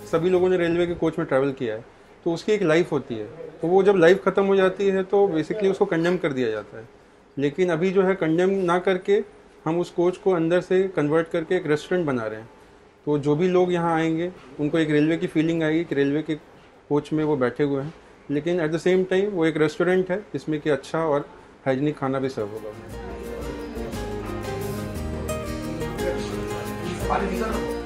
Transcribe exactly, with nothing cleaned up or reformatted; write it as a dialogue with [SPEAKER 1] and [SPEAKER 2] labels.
[SPEAKER 1] सभी लोगों ने रेलवे के कोच में ट्रैवल किया है, तो उसकी एक लाइफ होती है, तो वो जब लाइफ ख़त्म हो जाती है तो बेसिकली उसको कंडेम कर दिया जाता है। लेकिन अभी जो है कंडेम ना करके हम उस कोच को अंदर से कन्वर्ट करके एक रेस्टोरेंट बना रहे हैं। तो जो भी लोग यहाँ आएंगे उनको एक रेलवे की फीलिंग आएगी कि रेलवे के कोच में वो बैठे हुए हैं, लेकिन एट द सेम टाइम वो एक रेस्टोरेंट है जिसमें कि अच्छा और हाइजीनिक खाना भी सर्व होगा।